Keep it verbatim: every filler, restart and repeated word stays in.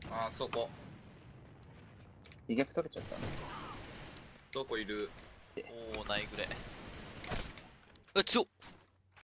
ああ、そこ。 威逆取れちゃったね。 どこいる？ おー、ないぐらい。え、強っ。